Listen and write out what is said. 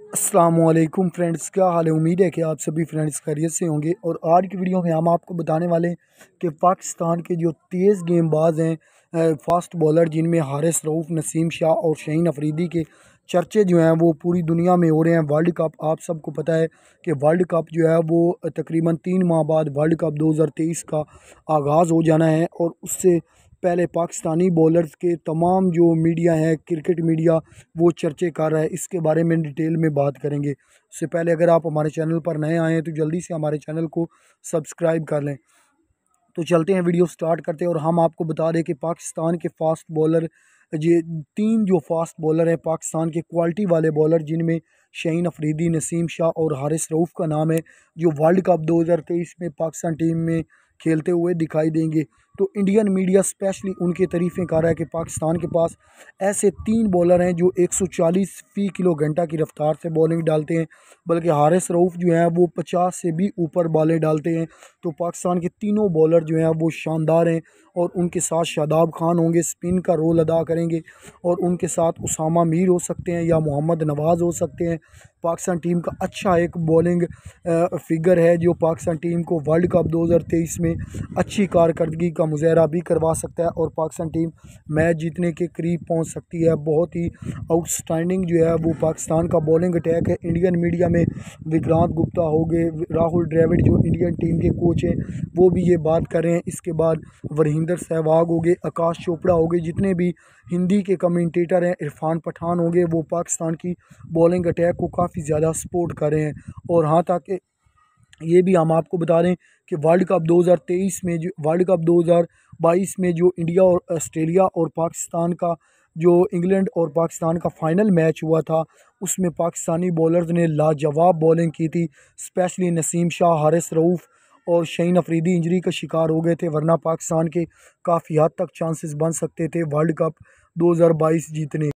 अस्सलामुअलैकुम फ्रेंड्स, क्या हाल है। उम्मीद है कि आप सभी फ्रेंड्स खैरियत से होंगे। और आज की वीडियो में हम आपको बताने वाले हैं कि पाकिस्तान के जो तेज़ गेंदबाज हैं, फास्ट बॉलर, जिनमें हारिस रऊफ़, नसीम शाह और शाहीन अफरीदी के चर्चे जो हैं वो पूरी दुनिया में हो रहे हैं। वर्ल्ड कप, आप सबको पता है कि वर्ल्ड कप जो है वो तकरीबन 3 माह बाद वर्ल्ड कप 2023 का आगाज़ हो जाना है। और उससे पहले पाकिस्तानी बॉलर्स के तमाम जो मीडिया है, क्रिकेट मीडिया, वो चर्चे कर रहा है। इसके बारे में डिटेल में बात करेंगे। उससे पहले अगर आप हमारे चैनल पर नए आए हैं तो जल्दी से हमारे चैनल को सब्सक्राइब कर लें। तो चलते हैं, वीडियो स्टार्ट करते हैं। और हम आपको बता दें कि पाकिस्तान के फास्ट बॉलर, ये 3 जो फास्ट बॉलर हैं पाकिस्तान के, क्वालिटी वाले बॉलर, जिनमें शाहीन अफरीदी, नसीम शाह और हारिस रऊफ़ का नाम है, जो वर्ल्ड कप 2023 में पाकिस्तान टीम में खेलते हुए दिखाई देंगे। तो इंडियन मीडिया स्पेशली उनके तारीफ़ें कर रहा है कि पाकिस्तान के पास ऐसे 3 बॉलर हैं जो 140 फ़ी किलो घंटा की रफ्तार से बॉलिंग डालते हैं। बल्कि हारिस रऊफ़ जो हैं वो 50 से भी ऊपर बॉलें डालते हैं। तो पाकिस्तान के तीनों बॉलर जो हैं वो शानदार हैं। और उनके साथ शादाब खान होंगे, स्पिन का रोल अदा करेंगे। और उनके साथ उसामा मीर हो सकते हैं या मोहम्मद नवाज़ हो सकते हैं। पाकिस्तान टीम का अच्छा एक बॉलिंग फिगर है जो पाकिस्तान टीम को वर्ल्ड कप 2023 में अच्छी कारकर्दगी का मुजाहरा भी करवा सकता है। और पाकिस्तान टीम मैच जीतने के करीब पहुंच सकती है। बहुत ही आउटस्टैंडिंग जो है वो पाकिस्तान का बॉलिंग अटैक है। इंडियन मीडिया में विक्रांत गुप्ता हो गए, राहुल द्रविड़ जो इंडियन टीम के कोच हैं, वो भी ये बात कर रहे हैं। इसके बाद वरिंदर सहवाग हो गए, आकाश चोपड़ा हो गए, जितने भी हिंदी के कमेंटेटर हैं, इरफान पठान हो गए, वो पाकिस्तान की बॉलिंग अटैक को काफ़ी ज़्यादा सपोर्ट कर रहे हैं। और हाँ, ताकि ये भी हम आपको बता दें कि वर्ल्ड कप 2022 में जो इंडिया और ऑस्ट्रेलिया और पाकिस्तान का, जो इंग्लैंड और पाकिस्तान का फ़ाइनल मैच हुआ था, उसमें पाकिस्तानी बॉलर्स ने लाजवाब बॉलिंग की थी। स्पेशली नसीम शाह, हारिस रऊफ़ और शाहीन अफरीदी इंजरी का शिकार हो गए थे, वरना पाकिस्तान के काफ़ी हद तक चांसेस बन सकते थे वर्ल्ड कप 2022 जीतने।